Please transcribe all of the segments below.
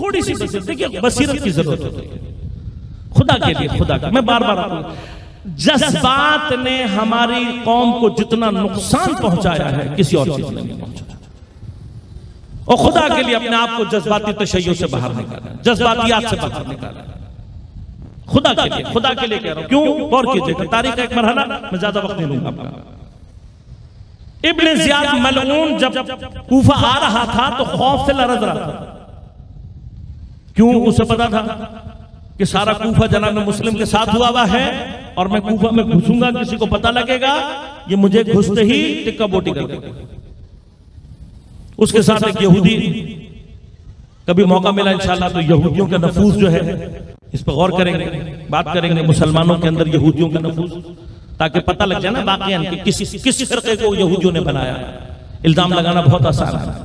थोड़ी सी बसीरत, देखिए बसीरत की जरूरत होती है खुदा के लिए। खुदा का मैं बार बार जज्बात ने हमारी कौम को जितना नुकसान पहुंचाया है किसी और चीज ने नहीं पहुंचाया। और खुदा के लिए अपने आप को जज्बाती तशय्युर से बाहर निकाला, जज्बातियात से बाहर निकाला। खुदा के लिए, खुदा के लिए कह रहा हूं। क्यों? गौर कीजिएगा, तारीख का एक मरहला, मैं ज्यादा वक्त नहीं लूंगा आपका। इब्ने ज़ियाद मलऊन जब कूफा आ रहा था तो खौफ से लरज रहा था। क्यों? उसे पता था कि सारा कूफा जनाब मुस्लिम के साथ हुआ है और मैं कूफा में घुसूंगा, किसी को पता लगेगा, ये मुझे घुसते ही टिक्का बोटी कर देगा। उसके साथ एक यहूदी, कभी मौका मिला इंशाल्लाह तो यहूदियों का नफूस जो है इस पर गौर करेंगे, बात करेंगे मुसलमानों के अंदर यहूदियों का नफूस, ताकि पता लग जाए ना वाकईन कि किस फिरके को यहूदियों ने बनाया। इल्जाम लगाना बहुत आसान है।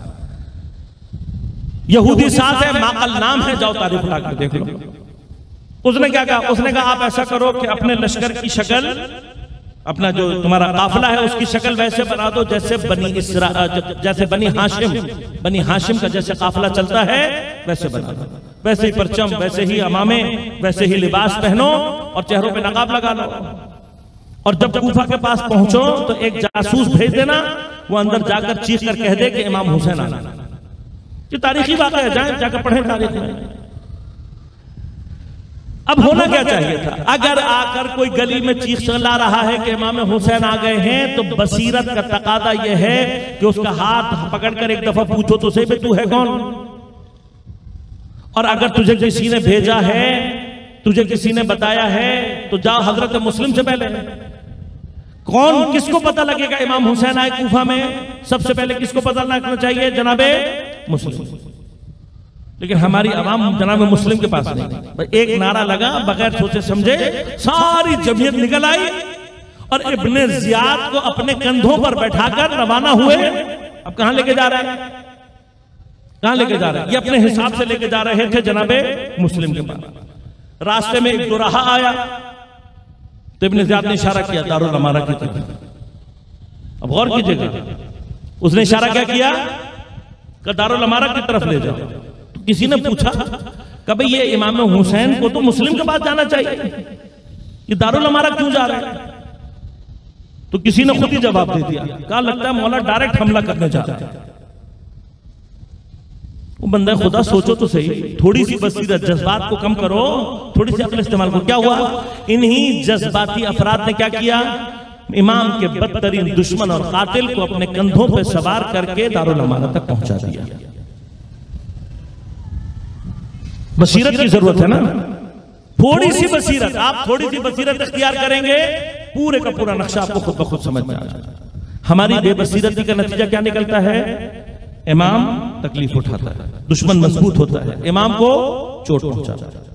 यहूदी साथ है, माकल नाम है, जाओ तारीख उठा कर देख लो। उसने क्या कहा? उसने कहा आप ऐसा करो कि अपने लश्कर की शक्ल, अपना जो तुम्हारा काफिला है उसकी शक्ल वैसे बना दो जैसे बनी हाशिम का जैसे काफिला चलता है वैसे बना दो। वैसे ही परचम, वैसे ही अमामे, वैसे ही लिबास पहनो और चेहरों पे नकाब लगा लो। और जब कूफा के पास पहुंचो तो एक जासूस भेज देना, वो अंदर जाकर चीख कर कह दे कि इमाम हुसैन आना। ये तारीखी बात है, जाकर पढ़े तारीख में। अब होना क्या चाहिए था? अगर आकर कोई गली में चीख चिल्ला रहा है कि इमाम हुसैन आ गए हैं तो बसीरत का तकादा यह है कि उसका हाथ पकड़कर एक दफा पूछो तो सही तू है कौन। और अगर तुझे किसी ने भेजा है, तुझे किसी ने बताया है, तो जाओ हजरत मुस्लिम से पहले। कौन, किसको पता लगेगा इमाम हुसैन आए कूफा में? सबसे पहले किसको पता लगना चाहिए? जनाबे मुस्लिम। लेकिन हमारी आवाम जनाब मुस्लिम के पास नहीं। एक नारा लगा, बगैर सोचे समझे सारी जमीयत निकल आई और इब्ने ज़ियाद को अपने कंधों पर बैठाकर रवाना हुए। अब कहां लेके जा रहे हैं? कहां लेके जा रहे हैं? ये अपने हिसाब से लेके जा रहे थे जनाबे मुस्लिम के पास। रास्ते में एक दुराहा आया तो इब्ने ज़ियाद ने इशारा किया दारुल अमारा की तरफ। अब गौर कीजिएगा, उसने इशारा क्या किया? दारुल अमारा की तरफ ले जाओ। तो किसी ने पूछा कि ये इमाम हुसैन को तो मुस्लिम के पास जाना चाहिए, ये दारुल अमारा क्यों जा रहा है? तो किसी ने खुद ही जवाब दे दिया, कहा लगता है मौला डायरेक्ट हमला करने जा रहा है। वो बंदा खुदा सोचो तो सही, थोड़ी सी बसीरत, जज्बात को कम करो, थोड़ी सी अक्ल इस्तेमाल करो। क्या हुआ? इन्हीं जज्बाती अफराद ने क्या किया? इमाम के बदतरीन दुश्मन और कातिल को अपने कंधों पर सवार करके दारुल अमारा तक पहुंचा दिया। बसीरत की जरूरत है ना, थोड़ी सी बसीरत। आप थोड़ी सी बसीरत इख्तियार करेंगे, पूरे का पूरा नक्शा आपको खुद ब खुद समझ में आ जाएगा। हमारी बेबसीरती का नतीजा क्या निकलता है? इमाम तकलीफ उठाता है, दुश्मन मजबूत होता है, इमाम को चोट पहुंचाता है।